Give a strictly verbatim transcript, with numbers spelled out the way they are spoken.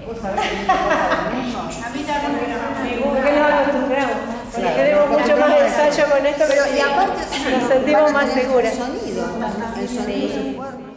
¿Vos sabés que no pasa lo mismo? A mí también me Porque nos acostumbramos. Porque tenemos mucho más ensayo con esto, pero y aparte nos sentimos más seguras. El sonido, el sonido se fuerte.